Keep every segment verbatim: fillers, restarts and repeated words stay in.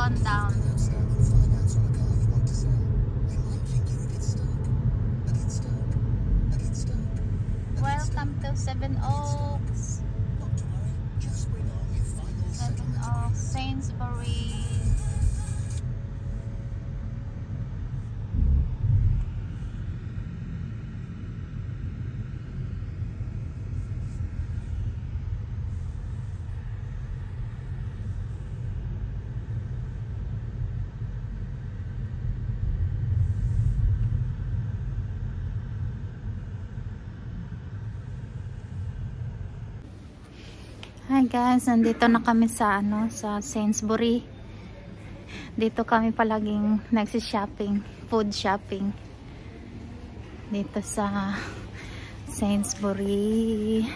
gone down. Welcome to Seven Oaks. Seven Oaks, Sainsbury. Hi guys, nandito na kami sa ano, sa Sainsbury. Dito kami palaging nagsi-shopping, food shopping. Dito sa Sainsbury.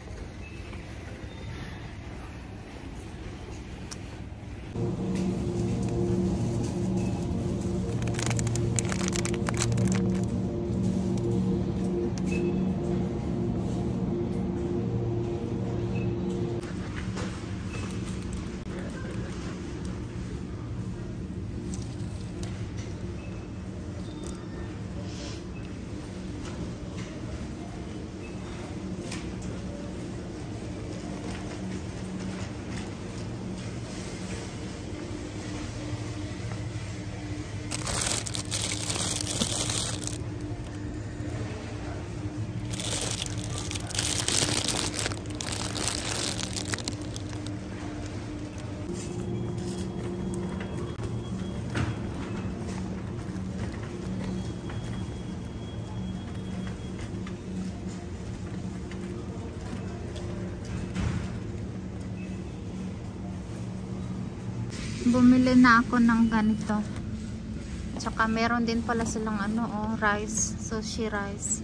Bumili na ako ng ganito. Tsaka meron din pala silang ano, oh, rice, sushi rice.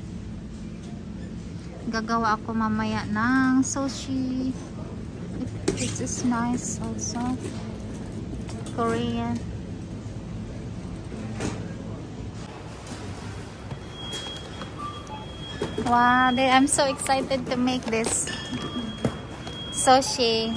Gagawa ako mamaya ng sushi. This is nice also. Korean. Wow, I'm so excited to make this sushi.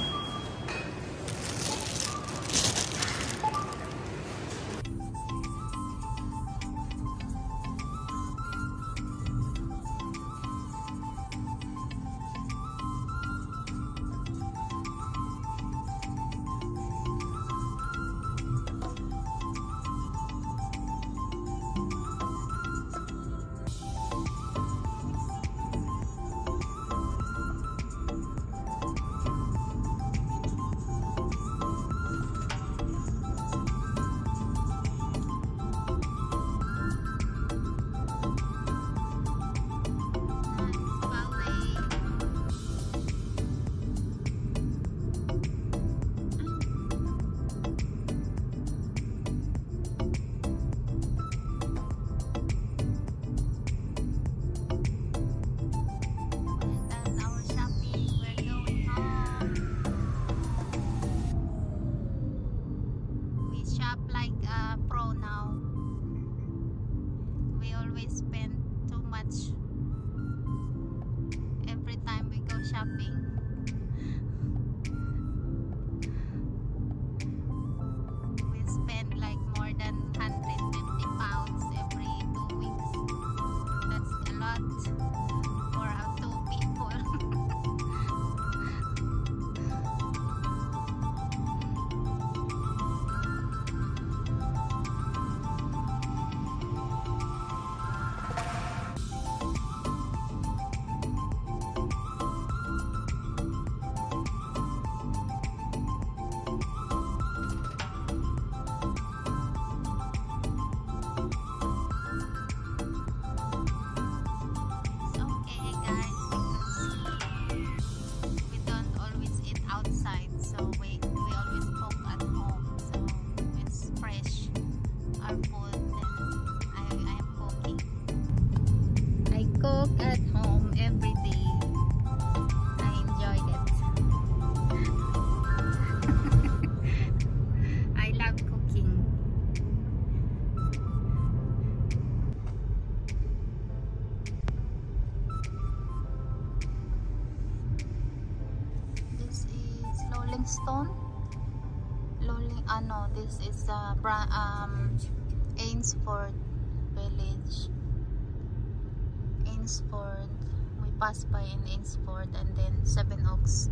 Shopping. We spend like more than one hundred fifty pounds every two weeks. That's a lot for uh, two people. Cook at home every day. I enjoyed it. I love cooking. This is Rolling Stone. Rolling Darling, ano, this is uh, Bra um, Ainsford Village. Ainsford. We pass by in Ainsford and then Seven Oaks.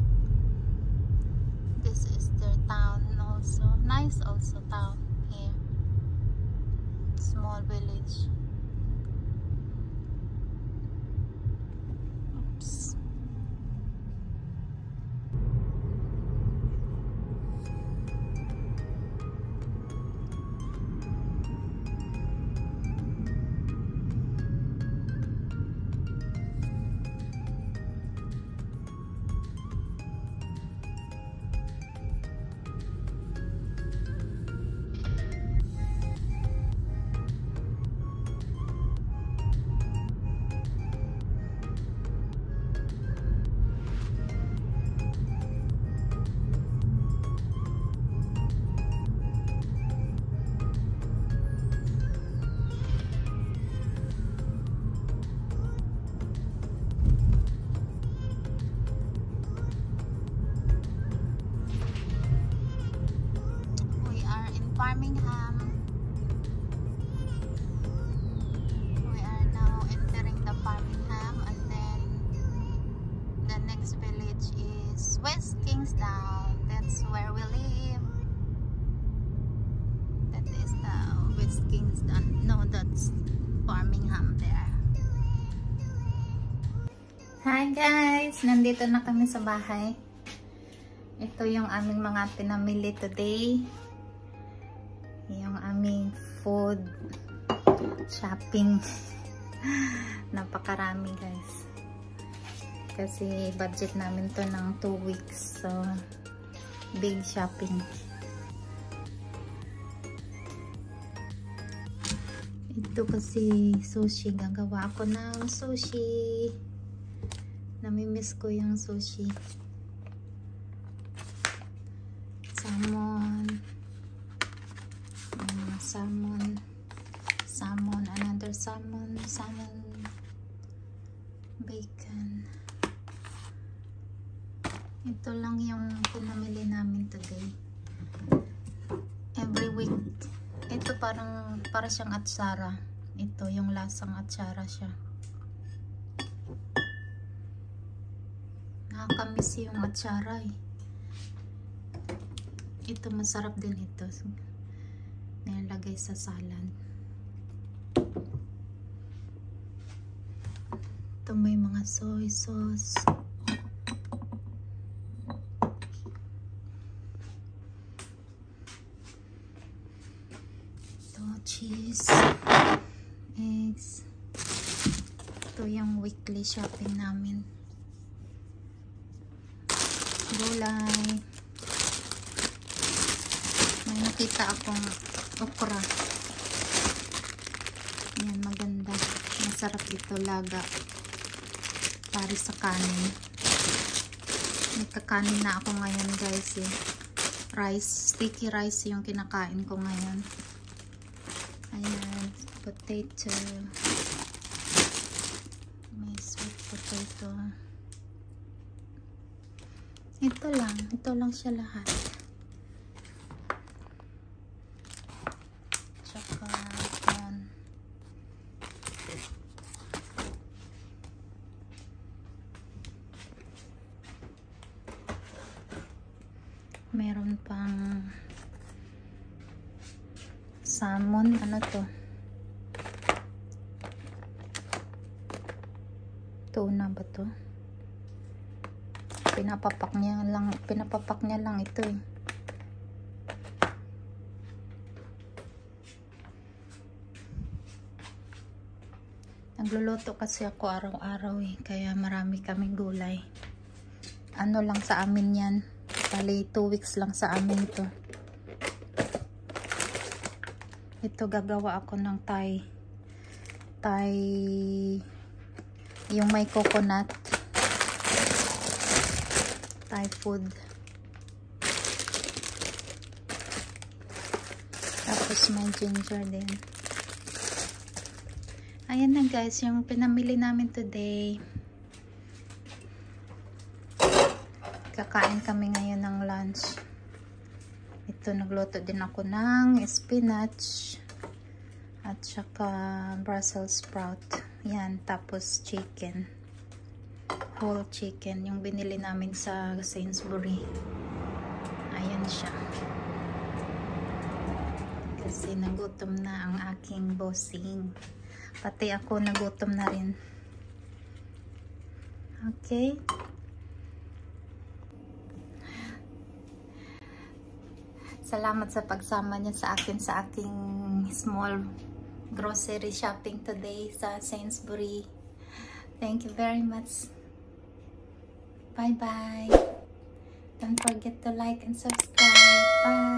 This is their town also. Nice also town here. Small village. Oops. Birmingham. We are now entering the Birmingham, and then the next village is West Kingsdown. That's where we live. That is the West Kingsdown. No, that's Birmingham there. Hi guys! Nandito na kami sa bahay. Ito yung aming mga pinamili today. Yung aming food shopping. Napakarami guys, kasi budget namin to ng two weeks, so big shopping. Ito kasi sushi, gagawa ako ng sushi. Namimiss ko yung sushi. Salmon, uh, salmon, salmon, another salmon, salmon, bacon. Ito lang yung pinamili namin today. Every week. Ito parang para siyang atsara. Ito yung lasang atsara siya. Nakakamiss yung atsara eh. Ito masarap din ito. Nilagay sa salad. Ito may mga soy sauce. Ito cheese, eggs. Ito yung weekly shopping namin. Gulay. May nakita akong okra. Yan, maganda. Masarap ito, laga. Para sa kanin. Nagkakanin na ako ngayon guys eh. Rice, sticky rice yung kinakain ko ngayon. Ayan, potato. May sweet potato. Ito lang, ito lang siya lahat. Tsaka, yan. Meron pang salmon, ano to? Tuna ba to? Pinapapak niya lang, pinapapak niya lang ito eh. Nagluluto kasi ako araw-araw eh, kaya marami kaming gulay. Ano lang sa amin yan, bali two weeks lang sa amin ito. Ito gagawa ako ng Thai Thai yung may coconut Thai food. Tapos may ginger din. Ayan na guys, yung pinamili namin today. Kakain kami ngayon ng lunch. Ito dito nagluto din ako ng spinach at saka Brussels sprout. Yan, tapos chicken. Whole chicken. Yung binili namin sa Sainsbury. Ayan siya. Kasi nagutom na ang aking bossing. Pati ako nagutom na rin. Okay. Salamat sa pagsama niyo sa akin sa aking small grocery shopping today sa Sainsbury. Thank you very much. Bye bye. Don't forget to like and subscribe. Bye.